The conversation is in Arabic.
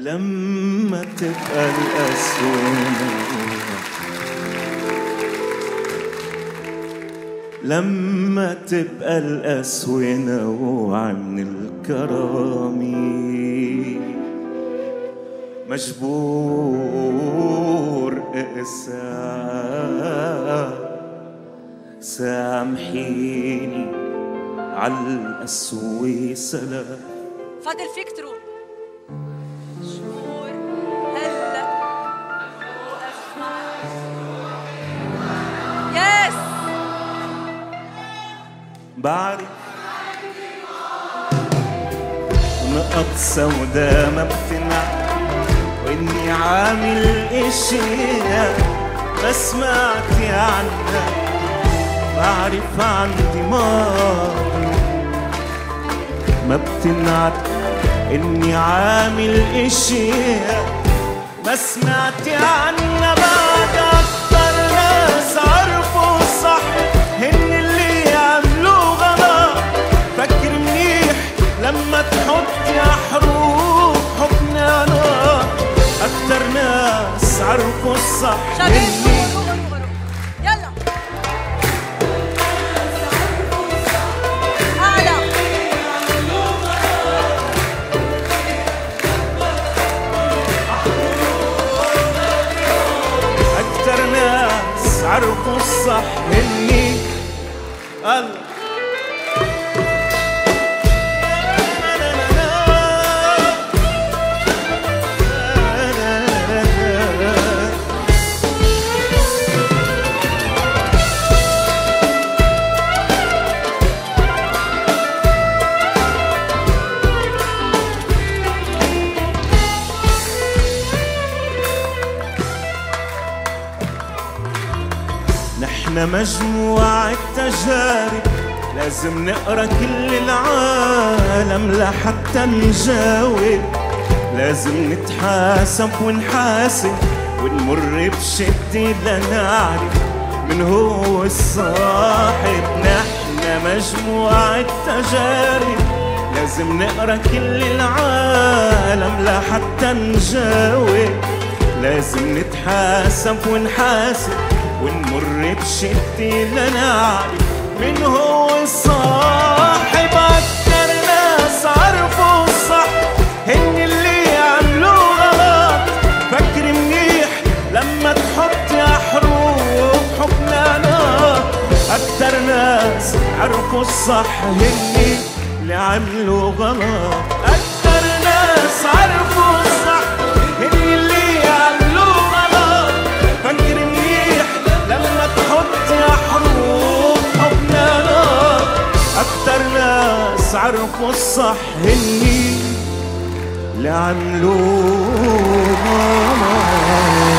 لما تبقى الأسوأ، لما تبقى الأسوأ نوع من الكرامي، مجبور اقسى سامحيني عالقسوة سلام. فاضل فيك تروح شهور هلا واسمع يس بعرف نقط سودا ما بتنعم، وإني عامل اشياء ما سمعتي عنها. بعرف عندي ماضي ما بتنعد، إني عامل اشياء ما سمعتي عنها. بعد أكتر ناس عرفوا الصح هن اللي يعملوا غلط. فكر منيح لما تحطي حروف حكم نار. أكتر ناس عرفوا الصح هن يلا أعلى. أكتر ناس عرفوا الصح هني الله. نحن مجموعة تجارب لازم نقرا كل العالم لحتى نجاوب. لازم نتحاسب ونحاسب ونمر بشدة لنعرف من هو الصاحب. نحن مجموعة تجارب لازم نقرا كل العالم لحتى نجاوب. لازم نتحاسب ونحاسب ونمر بشدة لنعرف من هو الصاحب. أكتر ناس عرفوا الصح هن اللي يعملوا غلط. فكر منيح لما تحطي حروف حكم نار. أكتر ناس عرفوا الصح هن اللي عملوا غلط. أكتر ناس عرفوا الصح هن اللي يعملوا غلط. فكر منيح لما تحطي حروف حكم نار. أكتر ناس عرفوا الصح هني اللي عملوا غلط.